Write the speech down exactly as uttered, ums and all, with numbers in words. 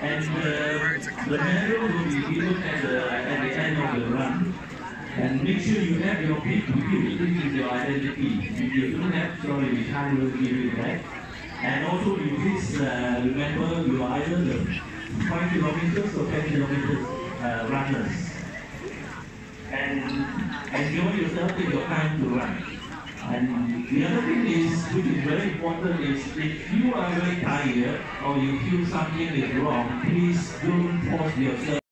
And uh, the medal will be given at the, at the end of the run. And make sure you have your pin with you. This is your identity. If you don't have, sorry, we can't really give you that. And also, you please uh, remember you are either the five kilometers or ten kilometers uh, runners. And enjoy yourself, take your time to run. And the other thing is, which is very important, is if you are very tired or you feel something is wrong, please don't force yourself.